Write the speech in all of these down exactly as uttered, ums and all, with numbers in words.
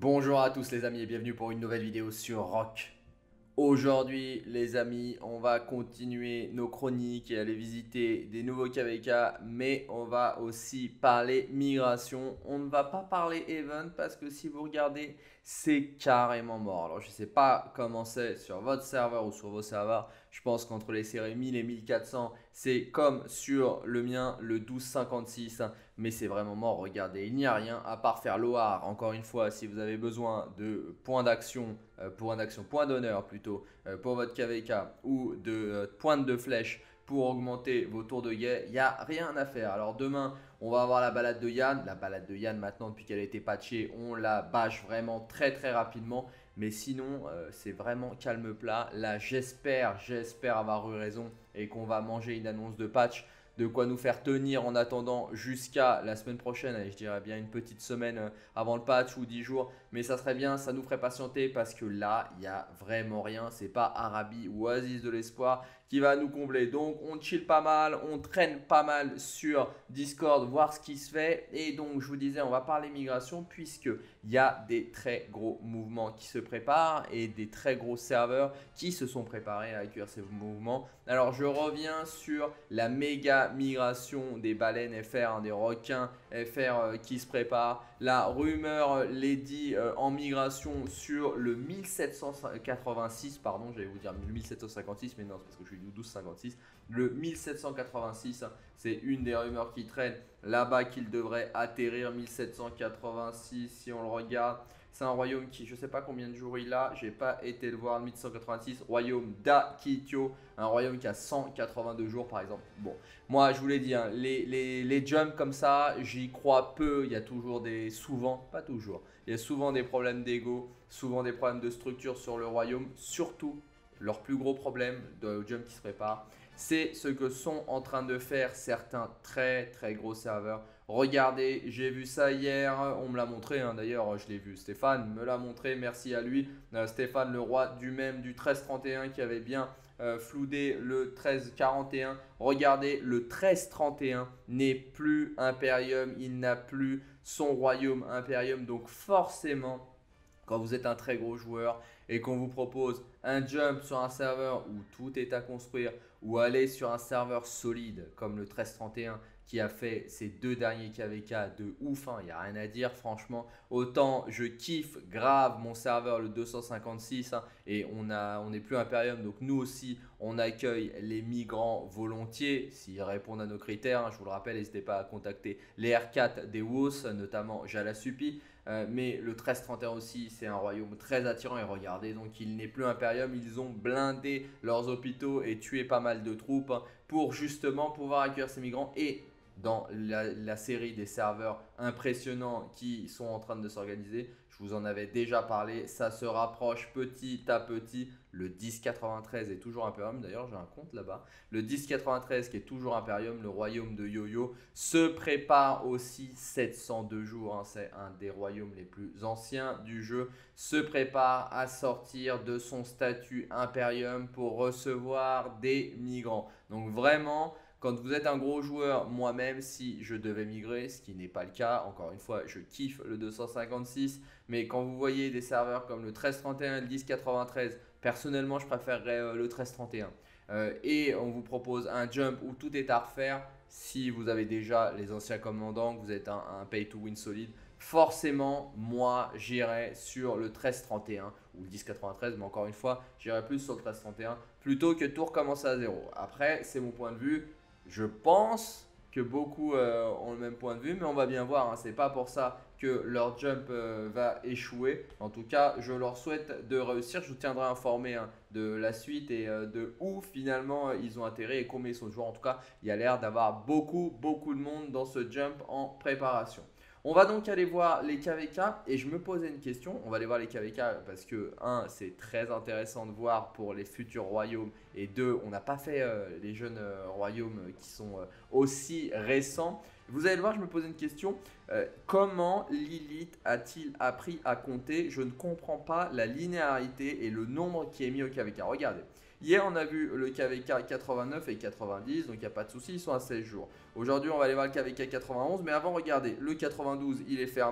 Bonjour à tous les amis et bienvenue pour une nouvelle vidéo sur Rock. Aujourd'hui les amis, on va continuer nos chroniques et aller visiter des nouveaux K V K, mais on va aussi parler migration. On ne va pas parler event parce que si vous regardez, c'est carrément mort. Alors je ne sais pas comment c'est sur votre serveur ou sur vos serveurs. Je pense qu'entre les séries mille et mille quatre cents, c'est comme sur le mien, le douze cinquante-six. Mais c'est vraiment mort, regardez, il n'y a rien à part faire l'O A R. Encore une fois, si vous avez besoin de points d'action, euh, points d'action, points d'honneur plutôt, euh, pour votre K V K ou de euh, pointes de flèche pour augmenter vos tours de guet, il n'y a rien à faire. Alors demain, on va avoir la balade de Yann. La balade de Yann maintenant, depuis qu'elle a été patchée, on la bâche vraiment très très rapidement. Mais sinon, euh, c'est vraiment calme plat. Là, j'espère, j'espère avoir eu raison et qu'on va manger une annonce de patch. De quoi nous faire tenir en attendant jusqu'à la semaine prochaine. Allez, je dirais bien une petite semaine avant le patch ou dix jours. Mais ça serait bien, ça nous ferait patienter parce que là, il n'y a vraiment rien. C'est pas Arabi ou Oasis de l'espoir qui va nous combler. Donc, on chill pas mal, on traîne pas mal sur Discord, voir ce qui se fait. Et donc, je vous disais, on va parler migration puisqu'il y a des très gros mouvements qui se préparent et des très gros serveurs qui se sont préparés à accueillir ces mouvements. Alors, je reviens sur la méga migration des baleines F R, hein, des requins F R euh, qui se préparent. La rumeur les dit euh, en migration sur le mille sept cent quatre-vingt-six, pardon, j'allais vous dire mille sept cent cinquante-six, mais non, c'est parce que je suis du douze cinquante-six. Le mille sept cent quatre-vingt-six, c'est une des rumeurs qui traîne là-bas qu'il devrait atterrir. Mille sept cent quatre-vingt-six, si on le regarde. C'est un royaume qui, je ne sais pas combien de jours il a, je n'ai pas été le voir, mille cent quatre-vingt-six, royaume d'Akitio, un royaume qui a cent quatre-vingt-deux jours par exemple. Bon, moi je vous l'ai dit, hein, les, les, les jumps comme ça, j'y crois peu, il y a toujours des, souvent, pas toujours, il y a souvent des problèmes d'ego, souvent des problèmes de structure sur le royaume, surtout leur plus gros problème de jump qui se prépare, c'est ce que sont en train de faire certains très très gros serveurs. Regardez, j'ai vu ça hier, on me l'a montré, hein, d'ailleurs je l'ai vu, Stéphane me l'a montré, merci à lui. Euh, Stéphane, le roi du même du treize trente et un qui avait bien euh, floudé le treize quarante et un. Regardez, le treize trente et un n'est plus Imperium, il n'a plus son royaume Imperium, donc forcément, quand vous êtes un très gros joueur et qu'on vous propose un jump sur un serveur où tout est à construire ou aller sur un serveur solide comme le treize trente et un qui a fait ces deux derniers K V K de ouf, il hein, n'y a rien à dire franchement. Autant je kiffe grave mon serveur le deux cent cinquante-six hein, et on a, on n'est plus Imperium, donc nous aussi on accueille les migrants volontiers s'ils répondent à nos critères. Hein, je vous le rappelle, n'hésitez pas à contacter les R quatre des W O S, notamment Jalasupi. Euh, mais le treize trente et un aussi, c'est un royaume très attirant et regardez, donc il n'est plus Imperium, ils ont blindé leurs hôpitaux et tué pas mal de troupes hein, pour justement pouvoir accueillir ces migrants. Et dans la, la série des serveurs impressionnants qui sont en train de s'organiser, je vous en avais déjà parlé, ça se rapproche petit à petit. Le dix quatre-vingt-treize est toujours Imperium, d'ailleurs j'ai un compte là-bas. Le dix quatre-vingt-treize qui est toujours Imperium, le royaume de Yo-Yo, se prépare aussi sept cent deux jours, hein, c'est un des royaumes les plus anciens du jeu, se prépare à sortir de son statut Imperium pour recevoir des migrants. Donc vraiment, quand vous êtes un gros joueur, moi-même, si je devais migrer, ce qui n'est pas le cas, encore une fois, je kiffe le deux cent cinquante-six, mais quand vous voyez des serveurs comme le treize trente et un et le dix quatre-vingt-treize, personnellement, je préférerais euh, le treize trente et un. Euh, et on vous propose un jump où tout est à refaire. Si vous avez déjà les anciens commandants, que vous êtes un, un pay to win solide, forcément, moi, j'irai sur le treize trente et un ou le dix quatre-vingt-treize, mais encore une fois, j'irai plus sur le treize trente et un plutôt que tout recommencer à zéro. Après, c'est mon point de vue. Je pense que beaucoup euh, ont le même point de vue, mais on va bien voir. Hein, c'est pas pour ça que leur jump euh, va échouer. En tout cas, je leur souhaite de réussir. Je vous tiendrai informé hein, de la suite et euh, de où finalement euh, ils ont atterri et combien ils sont de joueurs. En tout cas, il y a l'air d'avoir beaucoup, beaucoup de monde dans ce jump en préparation. On va donc aller voir les K V K et je me posais une question. On va aller voir les K V K parce que, un, c'est très intéressant de voir pour les futurs royaumes et deux, on n'a pas fait euh, les jeunes euh, royaumes qui sont euh, aussi récents. Vous allez le voir, je me posais une question. Euh, comment Lilith a-t-il appris à compter? Je ne comprends pas la linéarité et le nombre qui est mis au K V K. Regardez. Hier, on a vu le K V K quatre-vingt-neuf et quatre-vingt-dix, donc il n'y a pas de souci, ils sont à seize jours. Aujourd'hui, on va aller voir le K V K quatre-vingt-onze, mais avant, regardez, le quatre-vingt-douze, il est fermé.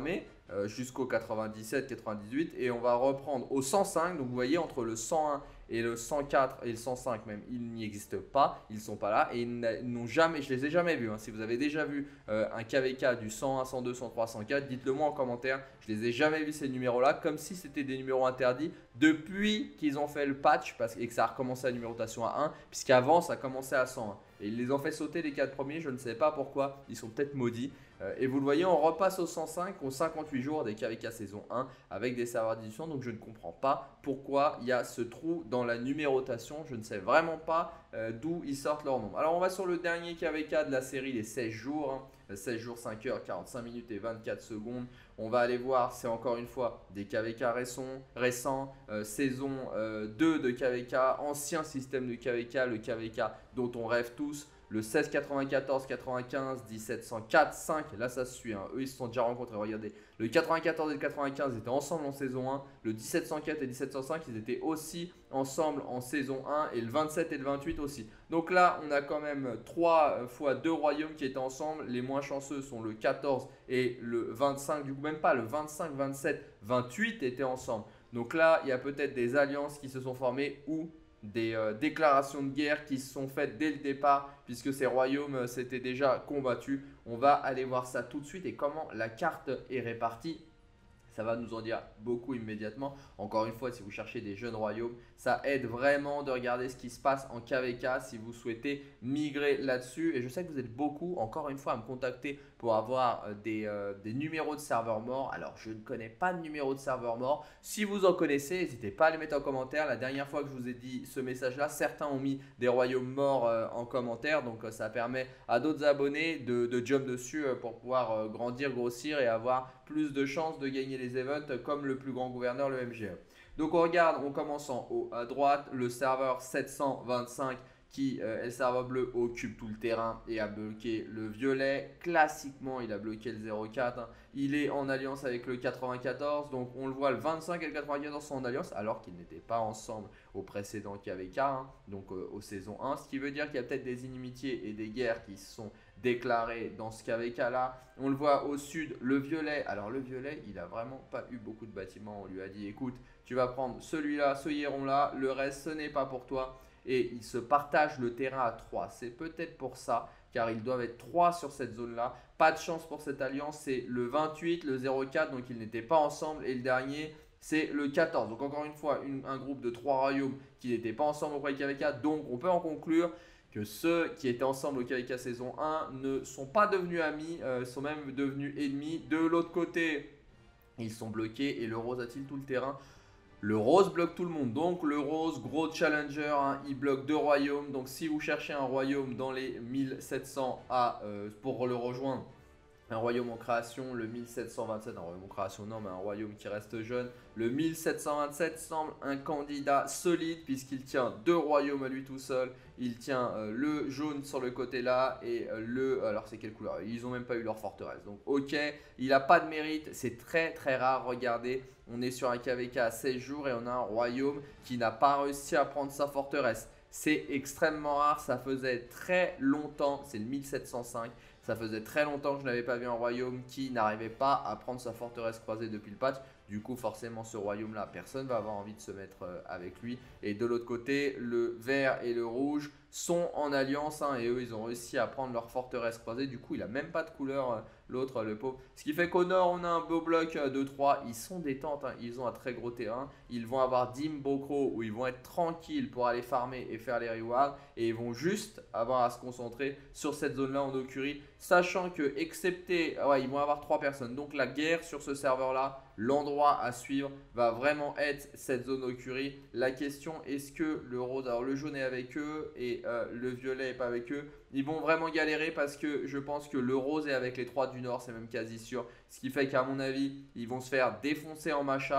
euh, jusqu'au quatre-vingt-dix-sept quatre-vingt-dix-huit et on va reprendre au cent cinq. Donc vous voyez, entre le cent un et le cent quatre et le cent cinq même, ils n'y existent pas, ils ne sont pas là et ils n'ont jamais, je les ai jamais vus. Hein. Si vous avez déjà vu euh, un K V K du cent un, cent deux, cent trois, cent quatre, dites-le moi en commentaire. Je les ai jamais vus ces numéros-là, comme si c'était des numéros interdits depuis qu'ils ont fait le patch parce, et que ça a recommencé la numérotation à un, puisqu'avant ça commençait à cent un. Et ils les ont fait sauter les quatre premiers, je ne sais pas pourquoi, ils sont peut-être maudits. Euh, et vous le voyez, on repasse au cent cinq, aux cinquante-huit jours des K V K saison un avec des serveurs d'édition. Donc je ne comprends pas pourquoi il y a ce trou dans la numérotation. Je ne sais vraiment pas euh, d'où ils sortent leur nombre. Alors on va sur le dernier K V K de la série, les seize jours. Hein. seize jours, cinq heures, quarante-cinq minutes et vingt-quatre secondes. On va aller voir, c'est encore une fois des K V K récents, récents euh, saison euh, deux de K V K, ancien système de K V K, le K V K dont on rêve tous. Le seize quatre-vingt-quatorze quatre-vingt-quinze, dix-sept cent quatre, cinq, là ça se suit, hein. Eux ils se sont déjà rencontrés, regardez. Le quatre-vingt-quatorze et le quatre-vingt-quinze étaient ensemble en saison un. Le dix-sept cent quatre et dix-sept cent cinq, ils étaient aussi ensemble en saison un. Et le vingt-sept et le vingt-huit aussi. Donc là, on a quand même trois fois deux royaumes qui étaient ensemble. Les moins chanceux sont le quatorze et le vingt-cinq. Du coup, même pas le vingt-cinq, vingt-sept, vingt-huit étaient ensemble. Donc là, il y a peut-être des alliances qui se sont formées ou des euh, déclarations de guerre qui se sont faites dès le départ puisque ces royaumes euh, s'étaient déjà combattus. On va aller voir ça tout de suite et comment la carte est répartie. Ça va nous en dire beaucoup immédiatement. Encore une fois, si vous cherchez des jeunes royaumes, ça aide vraiment de regarder ce qui se passe en K V K si vous souhaitez migrer là-dessus. Et je sais que vous êtes beaucoup, encore une fois, à me contacter pour avoir des, euh, des numéros de serveurs morts. Alors, je ne connais pas de numéro de serveur mort. Si vous en connaissez, n'hésitez pas à les mettre en commentaire. La dernière fois que je vous ai dit ce message-là, certains ont mis des royaumes morts euh, en commentaire. Donc, euh, ça permet à d'autres abonnés de, de jump dessus euh, pour pouvoir euh, grandir, grossir et avoir plus de chances de gagner les events comme le plus grand gouverneur, le M G E. Donc on regarde, on commence en haut à droite, le serveur sept cent vingt-cinq qui euh, est le serveur bleu, occupe tout le terrain et a bloqué le violet. Classiquement, il a bloqué le zéro quatre. Hein. Il est en alliance avec le quatre-vingt-quatorze. Donc on le voit, le vingt-cinq et le quatre-vingt-quatorze sont en alliance alors qu'ils n'étaient pas ensemble au précédent K V K, hein, donc euh, aux saisons un. Ce qui veut dire qu'il y a peut-être des inimitiés et des guerres qui se sont déclarées dans ce K V K là. On le voit au sud, le violet. Alors le violet, il n'a vraiment pas eu beaucoup de bâtiments. On lui a dit, écoute, tu vas prendre celui-là, ce héron là, le reste ce n'est pas pour toi. Et ils se partagent le terrain à trois. C'est peut-être pour ça, car ils doivent être trois sur cette zone-là. Pas de chance pour cette alliance, c'est le vingt-huit, le zéro quatre, donc ils n'étaient pas ensemble. Et le dernier, c'est le quatorze. Donc encore une fois, une, un groupe de trois royaumes qui n'étaient pas ensemble au K V K. Donc on peut en conclure que ceux qui étaient ensemble au K V K saison un ne sont pas devenus amis, euh, sont même devenus ennemis. De l'autre côté, ils sont bloqués et le rose a-t-il tout le terrain? Le rose bloque tout le monde, donc le rose, gros challenger, hein, il bloque deux royaumes. Donc si vous cherchez un royaume dans les mille sept cents à, euh, pour le rejoindre, un royaume en création, le mille sept cent vingt-sept, un royaume en création non, mais un royaume qui reste jeune. Le mille sept cent vingt-sept semble un candidat solide puisqu'il tient deux royaumes à lui tout seul. Il tient euh, le jaune sur le côté là et euh, le... Alors c'est quelle couleur? Ils n'ont même pas eu leur forteresse. Donc ok, il n'a pas de mérite, c'est très très rare, regardez. On est sur un K V K à seize jours et on a un royaume qui n'a pas réussi à prendre sa forteresse. C'est extrêmement rare, ça faisait très longtemps, c'est le mille sept cent cinq. Ça faisait très longtemps que je n'avais pas vu un royaume qui n'arrivait pas à prendre sa forteresse croisée depuis le patch. Du coup, forcément, ce royaume-là, personne ne va avoir envie de se mettre avec lui. Et de l'autre côté, le vert et le rouge sont en alliance. Hein, et eux, ils ont réussi à prendre leur forteresse croisée. Du coup, il n'a même pas de couleur, l'autre, le pauvre. Ce qui fait qu'au nord, on a un beau bloc de trois. Ils sont détentes. Hein, ils ont un très gros terrain. Ils vont avoir Dim Bokro où ils vont être tranquilles pour aller farmer et faire les rewards. Et ils vont juste avoir à se concentrer sur cette zone-là en Okurie. Sachant que, excepté... Ouais, ils vont avoir trois personnes. Donc, la guerre sur ce serveur-là, l'endroit à suivre va vraiment être cette zone Okurie. La question, est-ce que le rose, alors le jaune est avec eux et euh, le violet n'est pas avec eux? Ils vont vraiment galérer parce que je pense que le rose est avec les trois du nord, c'est même quasi sûr. Ce qui fait qu'à mon avis, ils vont se faire défoncer en macha.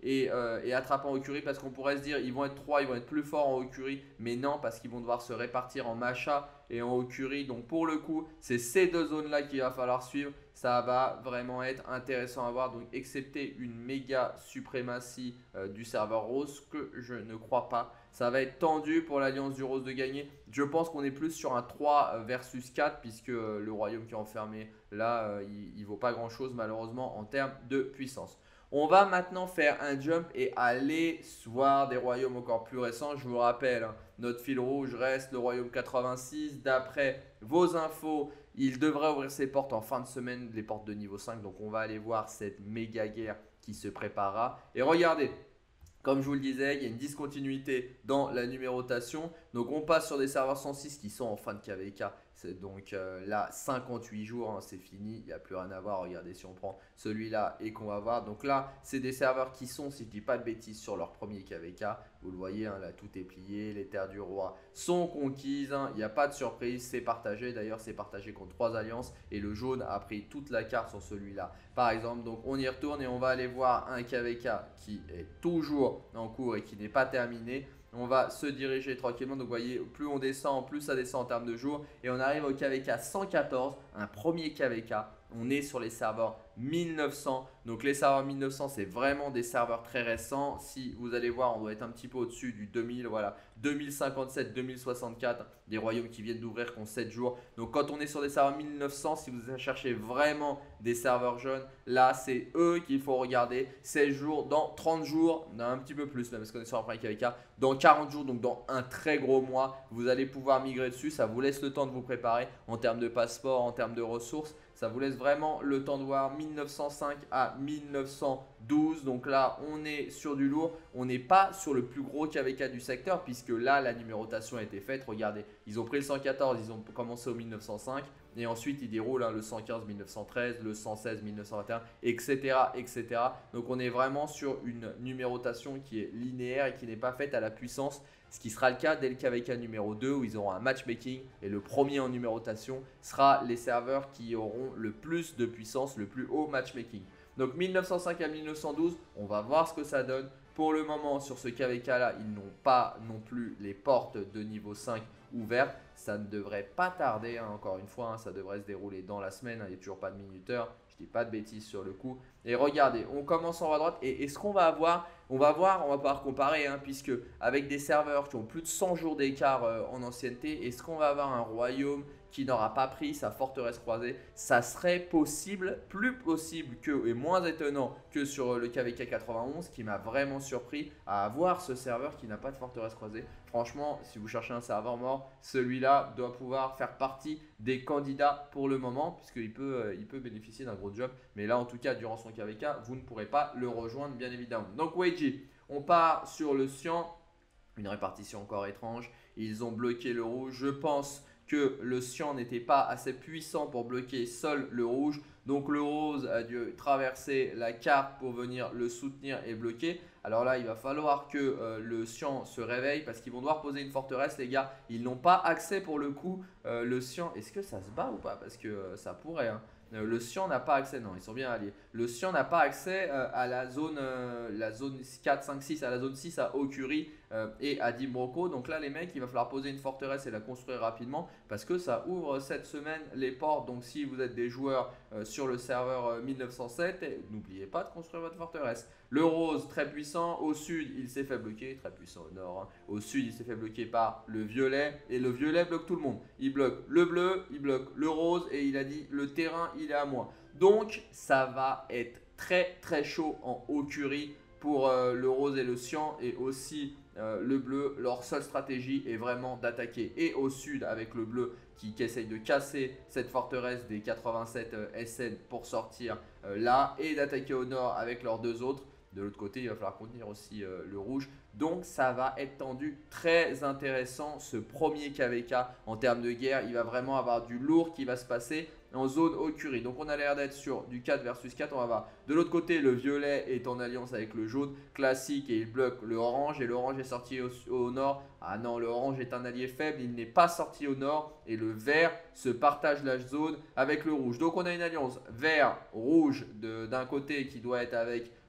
et, euh, et attrapant en Okuri, parce qu'on pourrait se dire ils vont être trois, ils vont être plus forts en Okuri, mais non, parce qu'ils vont devoir se répartir en Masha et en Okuri. Donc pour le coup, c'est ces deux zones là qu'il va falloir suivre. Ça va vraiment être intéressant à voir. Donc excepté une méga suprématie euh, du serveur rose, que je ne crois pas. Ça va être tendu pour l'Alliance du Rose de gagner. Je pense qu'on est plus sur un trois versus quatre, puisque euh, le royaume qui est enfermé là, euh, il ne vaut pas grand chose malheureusement en termes de puissance. On va maintenant faire un jump et aller voir des royaumes encore plus récents. Je vous rappelle, hein, notre fil rouge reste le royaume quatre-vingt-six. D'après vos infos, il devrait ouvrir ses portes en fin de semaine, les portes de niveau cinq. Donc on va aller voir cette méga guerre qui se préparera. Et regardez, comme je vous le disais, il y a une discontinuité dans la numérotation. Donc on passe sur des serveurs cent six qui sont en fin de K V K. Donc euh, là, cinquante-huit jours, hein, c'est fini, il n'y a plus rien à voir. Regardez si on prend celui-là et qu'on va voir. Donc là, c'est des serveurs qui sont, si je ne dis pas de bêtises, sur leur premier K V K. Vous le voyez, hein, là, tout est plié. Les terres du roi sont conquises. Hein, il n'y a pas de surprise, c'est partagé. D'ailleurs, c'est partagé contre trois alliances. Et le jaune a pris toute la carte sur celui-là. Par exemple, donc on y retourne et on va aller voir un K V K qui est toujours en cours et qui n'est pas terminé. On va se diriger tranquillement. Donc, vous voyez, plus on descend, plus ça descend en termes de jours. Et on arrive au K V K cent quatorze, un premier K V K. On est sur les serveurs mille neuf cents. Donc, les serveurs mille neuf cents, c'est vraiment des serveurs très récents. Si vous allez voir, on doit être un petit peu au-dessus du deux mille. Voilà, deux mille cinquante-sept, deux mille soixante-quatre. Des royaumes qui viennent d'ouvrir qui ont sept jours. Donc, quand on est sur des serveurs mille neuf cents, si vous cherchez vraiment des serveurs jeunes, là, c'est eux qu'il faut regarder. seize jours, dans trente jours, un petit peu plus, même parce qu'on est sur un premier K V K. Dans quarante jours, donc dans un très gros mois, vous allez pouvoir migrer dessus. Ça vous laisse le temps de vous préparer en termes de passeport, en termes de ressources. Ça vous laisse vraiment le temps de voir mille neuf cent cinq à mille neuf cent douze. Donc là, on est sur du lourd. On n'est pas sur le plus gros K V K du secteur, puisque là, la numérotation a été faite. Regardez, ils ont pris le cent quatorze, ils ont commencé au mille neuf cent cinq. Et ensuite, ils déroulent hein, le cent quinze mille neuf cent treize, le cent seize mille neuf cent vingt et un, et cetera, et cetera. Donc, on est vraiment sur une numérotation qui est linéaire et qui n'est pas faite à la puissance. Ce qui sera le cas dès le K V K numéro deux où ils auront un matchmaking. Et le premier en numérotation sera les serveurs qui auront le plus de puissance, le plus haut matchmaking. Donc, mille neuf cent cinq à mille neuf cent douze, on va voir ce que ça donne. Pour le moment, sur ce K V K là, ils n'ont pas non plus les portes de niveau cinq ouvertes. Ça ne devrait pas tarder, hein, encore une fois, hein, ça devrait se dérouler dans la semaine. Hein, il n'y a toujours pas de minuteur, je dis pas de bêtises sur le coup. Et regardez, on commence en haut à droite et est-ce qu'on va avoir, on va voir, on va pouvoir comparer, hein, puisque avec des serveurs qui ont plus de cent jours d'écart euh, en ancienneté, est-ce qu'on va avoir un royaume qui n'aura pas pris sa forteresse croisée? Ça serait possible, plus possible que, et moins étonnant que sur le K V K quatre-vingt-onze, qui m'a vraiment surpris à avoir ce serveur qui n'a pas de forteresse croisée. Franchement, si vous cherchez un serveur mort, celui-là doit pouvoir faire partie des candidats pour le moment, puisqu'il peut, euh, il peut bénéficier d'un gros job. Mais là, en tout cas, durant son K V K, vous ne pourrez pas le rejoindre, bien évidemment. Donc, Weiji, on part sur le cyan, une répartition encore étrange. Ils ont bloqué le rouge. Je pense que le cyan n'était pas assez puissant pour bloquer seul le rouge. Donc le rose a dû traverser la carte pour venir le soutenir et bloquer. Alors là, il va falloir que euh, le cyan se réveille parce qu'ils vont devoir poser une forteresse, les gars. Ils n'ont pas accès pour le coup. Euh, le cyan, est-ce que ça se bat ou pas? Parce que euh, ça pourrait, hein. Le cyan n'a pas accès, non, ils sont bien alliés. Le cyan n'a pas accès euh, à la zone, euh, la zone quatre, cinq, six, à la zone six à Okuri euh, et à Dimbroko. Donc là, les mecs, il va falloir poser une forteresse et la construire rapidement parce que ça ouvre cette semaine les portes. Donc si vous êtes des joueurs euh, sur le serveur euh, mille neuf cent sept, n'oubliez pas de construire votre forteresse. Le rose, très puissant. Au sud, il s'est fait bloquer. Très puissant au nord. Hein. Au sud, il s'est fait bloquer par le violet. Et le violet bloque tout le monde. Il bloque le bleu, il bloque le rose. Et il a dit, le terrain, il est à moi. Donc, ça va être très, très chaud en Okuri pour euh, le rose et le cyan. Et aussi euh, le bleu. Leur seule stratégie est vraiment d'attaquer. Et au sud, avec le bleu qui, qui essaye de casser cette forteresse des quatre-vingt-sept euh, S N pour sortir euh, là. Et d'attaquer au nord avec leurs deux autres. De l'autre côté, il va falloir contenir aussi euh, le rouge. Donc, ça va être tendu. Très intéressant ce premier K V K en termes de guerre. Il va vraiment avoir du lourd qui va se passer en zone Okuri. Donc, on a l'air d'être sur du quatre versus quatre. On va voir. De l'autre côté, le violet est en alliance avec le jaune classique et il bloque le orange. Et l'orange est sorti au, au nord. Ah non, le orange est un allié faible. Il n'est pas sorti au nord. Et le vert se partage la zone avec le rouge. Donc, on a une alliance vert-rouge d'un côté qui doit être avec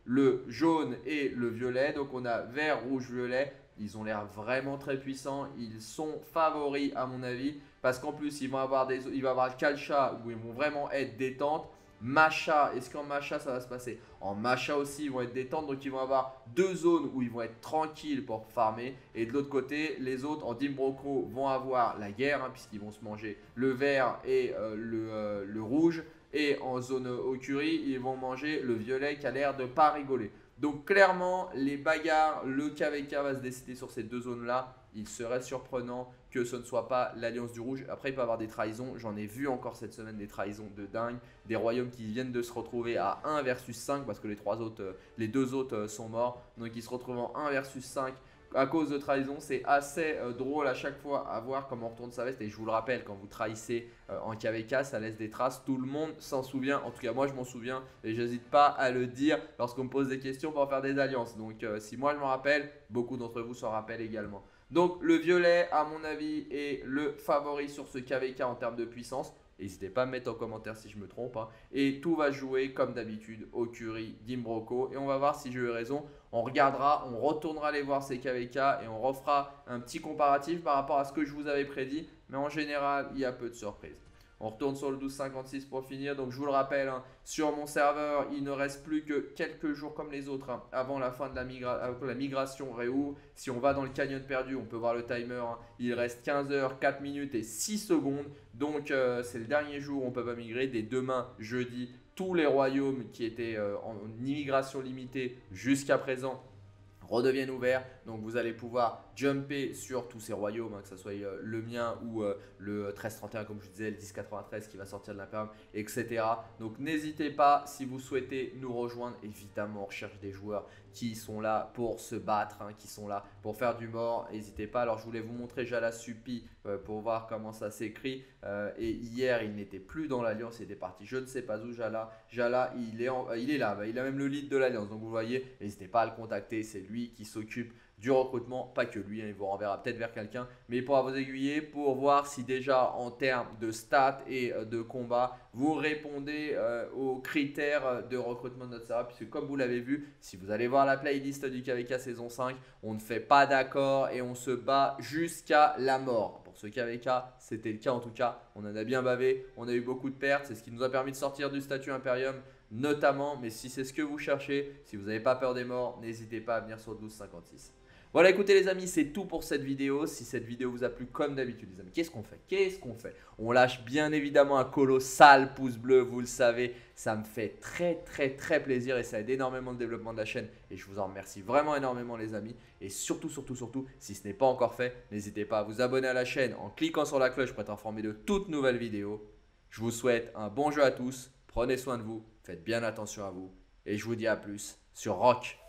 le jaune et le violet. Donc on a vert, rouge, violet. Ils ont l'air vraiment très puissants. Ils sont favoris à mon avis. Parce qu'en plus, ils vont avoir des, il va avoir Kalcha où ils vont vraiment être détente. Macha, est-ce qu'en Macha ça va se passer? En Macha aussi ils vont être détentes, donc ils vont avoir deux zones où ils vont être tranquilles pour farmer. Et de l'autre côté, les autres en Dimbroco vont avoir la guerre, hein, puisqu'ils vont se manger le vert et euh, le, euh, le rouge. Et en zone Okuri, ils vont manger le violet qui a l'air de pas rigoler. Donc clairement, les bagarres, le K V K va se décider sur ces deux zones-là. Il serait surprenant que ce ne soit pas l'Alliance du Rouge. Après, il peut y avoir des trahisons. J'en ai vu encore cette semaine des trahisons de dingue. Des royaumes qui viennent de se retrouver à un versus cinq parce que les, trois autres, euh, les deux autres euh, sont morts. Donc, ils se retrouvent en un versus cinq à cause de trahison. C'est assez euh, drôle à chaque fois à voir comment on retourne sa veste. Et je vous le rappelle, quand vous trahissez euh, en K V K, ça laisse des traces. Tout le monde s'en souvient. En tout cas, moi, je m'en souviens. Et je n'hésite pas à le dire lorsqu'on me pose des questions pour faire des alliances. Donc, euh, si moi, je m'en rappelle, beaucoup d'entre vous s'en rappellent également. Donc le violet à mon avis est le favori sur ce K V K en termes de puissance. N'hésitez pas à me mettre en commentaire si je me trompe. Hein. Et tout va jouer comme d'habitude au Curry, Dimbroco. Et on va voir si j'ai eu raison. On regardera, on retournera aller voir ces K V K et on refera un petit comparatif par rapport à ce que je vous avais prédit. Mais en général, il y a peu de surprises. On retourne sur le douze cinquante-six pour finir. Donc je vous le rappelle, hein, sur mon serveur, il ne reste plus que quelques jours comme les autres hein, avant la fin de la, migra avant que la migration réouvre. Si on va dans le canyon perdu, on peut voir le timer. Hein, il reste quinze heures, quatre minutes et six secondes. Donc euh, c'est le dernier jour où on ne peut pas migrer. Dès demain, jeudi, tous les royaumes qui étaient euh, en immigration limitée jusqu'à présent redeviennent ouverts. Donc vous allez pouvoir jumper sur tous ces royaumes, hein, que ce soit euh, le mien ou euh, le treize trente et un comme je disais, le dix quatre-vingt-treize qui va sortir de l'Imperium, et cetera. Donc n'hésitez pas si vous souhaitez nous rejoindre. Évidemment, on recherche des joueurs qui sont là pour se battre, hein, qui sont là pour faire du mort. N'hésitez pas. Alors je voulais vous montrer Jala Suppi euh, pour voir comment ça s'écrit. Euh, et hier, il n'était plus dans l'Alliance, il était parti. Je ne sais pas où Jala. Jala, il est, en, euh, il est là. Bah, il a même le lead de l'Alliance. Donc vous voyez, n'hésitez pas à le contacter. C'est lui qui s'occupe du recrutement, pas que lui, hein, il vous renverra peut-être vers quelqu'un, mais il pourra vous aiguiller pour voir si déjà en termes de stats et euh, de combat, vous répondez euh, aux critères de recrutement de notre serveur, puisque comme vous l'avez vu, si vous allez voir la playlist du K V K saison cinq, on ne fait pas d'accord et on se bat jusqu'à la mort. Pour ce K V K, c'était le cas en tout cas, on en a bien bavé, on a eu beaucoup de pertes, c'est ce qui nous a permis de sortir du statut Imperium notamment, mais si c'est ce que vous cherchez, si vous n'avez pas peur des morts, n'hésitez pas à venir sur le douze cinquante-six. Voilà, écoutez les amis, c'est tout pour cette vidéo. Si cette vidéo vous a plu comme d'habitude les amis, qu'est-ce qu'on fait? Qu'est-ce qu'on fait? On lâche bien évidemment un colossal pouce bleu, vous le savez. Ça me fait très très très plaisir et ça aide énormément le développement de la chaîne. Et je vous en remercie vraiment énormément les amis. Et surtout, surtout, surtout, si ce n'est pas encore fait, n'hésitez pas à vous abonner à la chaîne en cliquant sur la cloche pour être informé de toutes nouvelles vidéos. Je vous souhaite un bon jeu à tous. Prenez soin de vous, faites bien attention à vous. Et je vous dis à plus sur Rock.